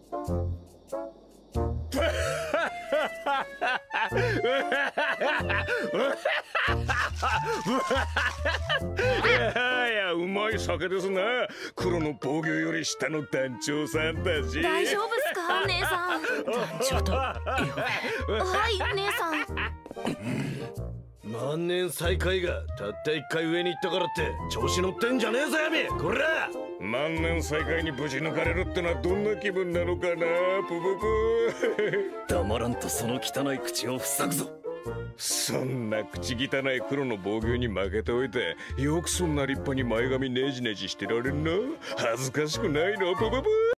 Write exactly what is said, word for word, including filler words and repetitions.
いやいや、うまい酒ですな。黒の防御より下の団長さんたち。 大丈夫っすか姉さん。 団長と。 はい姉さん。 万年最下位がたった一回上に行ったからって調子乗ってんじゃねえぞヤミ。こら万年最下位にぶち抜かれるってのはどんな気分なのかな。プププ。 黙らんとその汚い口を塞ぐぞ。 そんな口汚い黒の防御に負けておいて、よくそんな立派に前髪ねじねじしてられんな。恥ずかしくないのプププ。